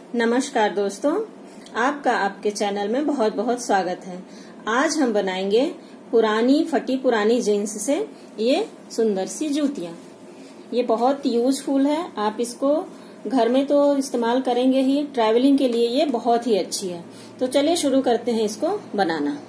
नमस्कार दोस्तों, आपका आपके चैनल में बहुत बहुत स्वागत है। आज हम बनाएंगे पुरानी फटी पुरानी जीन्स से ये सुंदर सी जूतियां। ये बहुत यूजफुल है, आप इसको घर में तो इस्तेमाल करेंगे ही, ट्रैवलिंग के लिए ये बहुत ही अच्छी है। तो चलिए शुरू करते हैं इसको बनाना।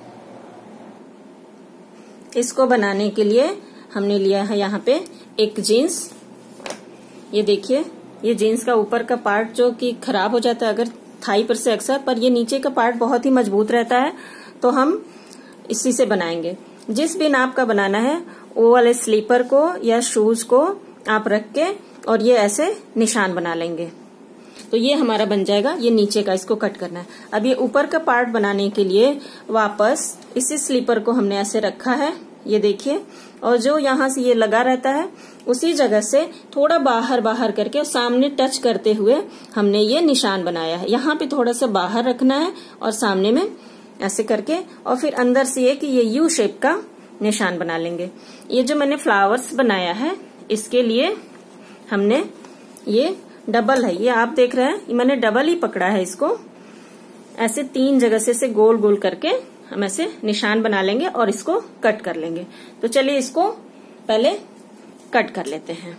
इसको बनाने के लिए हमने लिया है यहाँ पे एक जीन्स। ये देखिए, ये जीन्स का ऊपर का पार्ट जो कि खराब हो जाता है अगर थाई पर से अक्सर, पर ये नीचे का पार्ट बहुत ही मजबूत रहता है, तो हम इसी से बनाएंगे। जिस भी नाप का बनाना है वो वाले स्लीपर को या शूज को आप रख के और ये ऐसे निशान बना लेंगे, तो ये हमारा बन जाएगा। ये नीचे का, इसको कट करना है। अब ये ऊपर का पार्ट बनाने के लिए वापस इसी स्लीपर को हमने ऐसे रखा है, ये देखिए, और जो यहाँ से ये लगा रहता है उसी जगह से थोड़ा बाहर बाहर करके और सामने टच करते हुए हमने ये निशान बनाया है। यहाँ पे थोड़ा सा बाहर रखना है और सामने में ऐसे करके, और फिर अंदर से ये कि ये यू शेप का निशान बना लेंगे। ये जो मैंने फ्लावर्स बनाया है इसके लिए हमने ये डबल है, ये आप देख रहे हैं, मैंने डबल ही पकड़ा है। इसको ऐसे 3 जगह से गोल गोल करके हम ऐसे निशान बना लेंगे और इसको कट कर लेंगे। तो चलिए इसको पहले कट कर लेते हैं।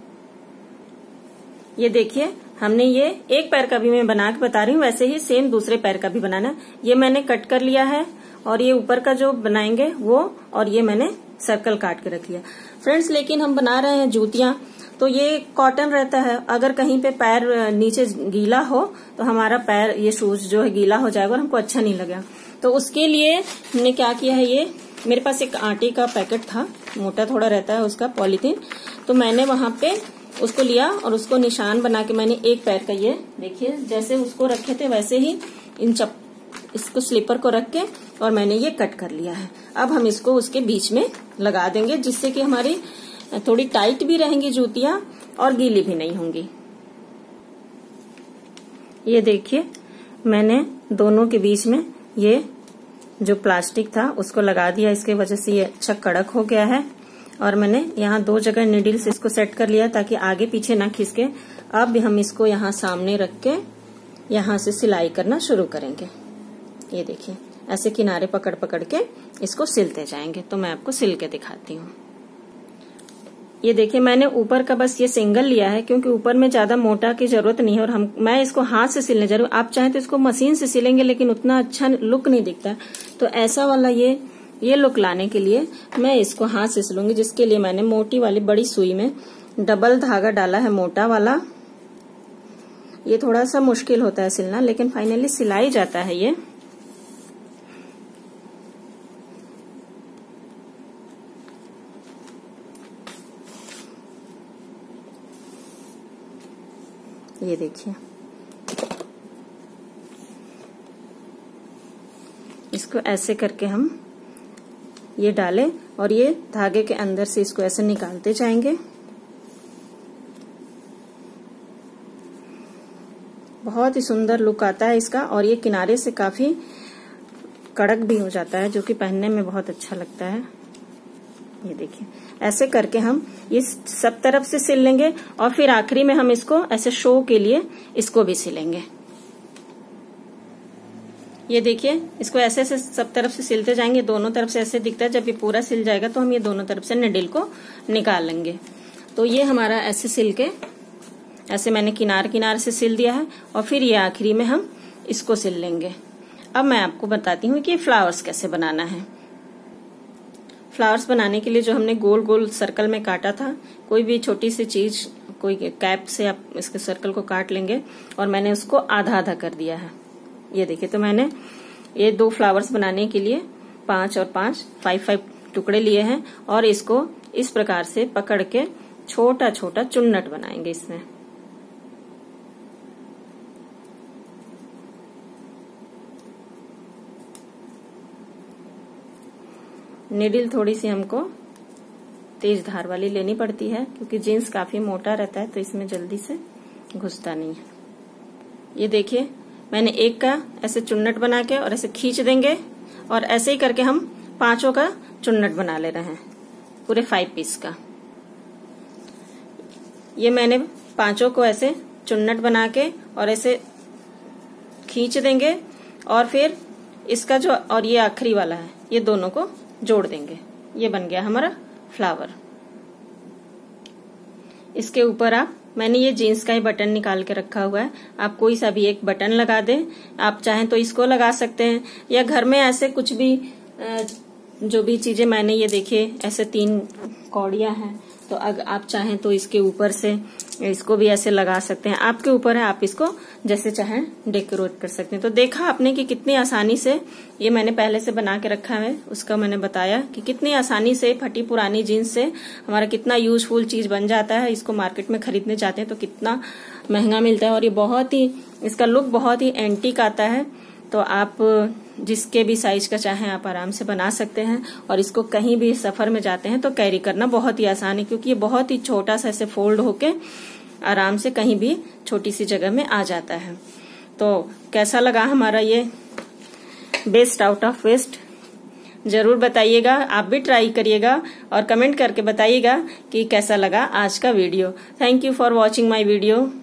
ये देखिए, हमने ये एक पैर का भी मैं बना के बता रही हूँ, वैसे ही सेम दूसरे पैर का भी बनाना। ये मैंने कट कर लिया है और ये ऊपर का जो बनाएंगे वो, और ये मैंने सर्कल काट के रख लिया। फ्रेंड्स, लेकिन हम बना रहे हैं जूतियां, तो ये कॉटन रहता है, अगर कहीं पे पैर नीचे गीला हो तो हमारा पैर, ये शूज जो है गीला हो जाएगा और हमको अच्छा नहीं लगेगा। तो उसके लिए हमने क्या किया है, ये मेरे पास एक आटे का पैकेट था, मोटा थोड़ा रहता है उसका पॉलीथीन, तो मैंने वहां पे उसको लिया और उसको निशान बना के मैंने एक पैर का, ये देखिए जैसे उसको रखे थे वैसे ही इसको स्लीपर को रख के और मैंने ये कट कर लिया है। अब हम इसको उसके बीच में लगा देंगे, जिससे कि हमारी थोड़ी टाइट भी रहेंगी जूतियां और गीली भी नहीं होंगी। ये देखिए, मैंने दोनों के बीच में ये जो प्लास्टिक था उसको लगा दिया, इसके वजह से ये अच्छा कड़क हो गया है। और मैंने यहाँ 2 जगह नीडल से इसको सेट कर लिया ताकि आगे पीछे ना खिसके। अब हम इसको यहाँ सामने रख के यहाँ से सिलाई करना शुरू करेंगे। ये देखिए, ऐसे किनारे पकड़ पकड़ के इसको सिलते जाएंगे। तो मैं आपको सिल के दिखाती हूँ। ये देखिए, मैंने ऊपर का बस ये सिंगल लिया है क्योंकि ऊपर में ज्यादा मोटा की जरूरत नहीं है, और मैं इसको हाथ से सिलने जा रही हूँ। आप चाहें तो इसको मशीन से सिलेंगे लेकिन उतना अच्छा लुक नहीं दिखता, तो ऐसा वाला ये लुक लाने के लिए मैं इसको हाथ से सिलूंगी, जिसके लिए मैंने मोटी वाली बड़ी सुई में डबल धागा डाला है, मोटा वाला। ये थोड़ा सा मुश्किल होता है सिलना, लेकिन फाइनली सिलाई जाता है ये। ये देखिए, इसको ऐसे करके हम ये डालें और ये धागे के अंदर से इसको ऐसे निकालते जाएंगे। बहुत ही सुंदर लुक आता है इसका, और ये किनारे से काफी कड़क भी हो जाता है, जो कि पहनने में बहुत अच्छा लगता है। ये देखिए, ऐसे करके हम ये सब तरफ से सिल लेंगे और फिर आखिरी में हम इसको ऐसे शो के लिए इसको भी सिलेंगे। ये देखिए, इसको ऐसे ऐसे सब तरफ से सिलते जाएंगे, दोनों तरफ से ऐसे दिखता है। जब ये पूरा सिल जाएगा तो हम ये दोनों तरफ से निडल को निकाल लेंगे। तो ये हमारा ऐसे सिल के, ऐसे मैंने किनार किनार से सिल दिया है, और फिर ये आखिरी में हम इसको सिल लेंगे। अब मैं आपको बताती हूँ कि फ्लावर्स कैसे बनाना है। फ्लावर्स बनाने के लिए जो हमने गोल गोल सर्कल में काटा था, कोई भी छोटी सी चीज, कोई कैप से आप इसके सर्कल को काट लेंगे, और मैंने उसको आधा आधा कर दिया है। ये देखिए, तो मैंने ये 2 फ्लावर्स बनाने के लिए 5 और 5 टुकड़े लिए हैं, और इसको इस प्रकार से पकड़ के छोटा छोटा चुन्नट बनाएंगे इसमें। नीडल थोड़ी सी हमको तेज धार वाली लेनी पड़ती है क्योंकि जीन्स काफी मोटा रहता है, तो इसमें जल्दी से घुसता नहीं है। ये देखिए, मैंने एक का ऐसे चुन्नट बना के और ऐसे खींच देंगे, और ऐसे ही करके हम 5 का चुन्नट बना ले रहे हैं, पूरे 5 पीस का। ये मैंने 5 को ऐसे चुन्नट बना के और ऐसे खींच देंगे और फिर इसका जो और ये आखिरी वाला है ये दोनों को जोड़ देंगे। ये बन गया हमारा फ्लावर। इसके ऊपर मैंने ये जीन्स का ही बटन निकाल के रखा हुआ है, आप कोई सा भी एक बटन लगा दें। आप चाहें तो इसको लगा सकते हैं या घर में ऐसे कुछ भी जो भी चीजें मैंने ये देखिए ऐसे 3 कौड़ियां हैं, तो अगर आप चाहें तो इसके ऊपर से इसको भी ऐसे लगा सकते हैं। आपके ऊपर है, आप इसको जैसे चाहें डेकोरेट कर सकते हैं। तो देखा आपने कि कितनी आसानी से ये मैंने पहले से बना के रखा है, उसका मैंने बताया कि कितनी आसानी से फटी पुरानी जीन्स से हमारा कितना यूजफुल चीज बन जाता है। इसको मार्केट में खरीदने जाते हैं तो कितना महंगा मिलता है और ये बहुत ही इसका लुक बहुत ही एंटीक आता है। तो आप जिसके भी साइज का चाहें आप आराम से बना सकते हैं और इसको कहीं भी सफर में जाते हैं तो कैरी करना बहुत ही आसान है, क्योंकि ये बहुत ही छोटा सा ऐसे फोल्ड होके आराम से कहीं भी छोटी सी जगह में आ जाता है। तो कैसा लगा हमारा ये बेस्ट आउट ऑफ वेस्ट, जरूर बताइएगा। आप भी ट्राई करिएगा और कमेंट करके बताइएगा कि कैसा लगा आज का video. Thank you for watching my video.